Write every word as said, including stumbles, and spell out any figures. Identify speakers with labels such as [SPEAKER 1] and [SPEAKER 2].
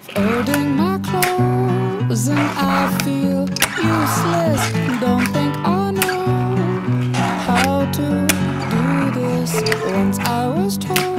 [SPEAKER 1] folding my clothes and I feel useless. Don't think I know how to do this. Once I was told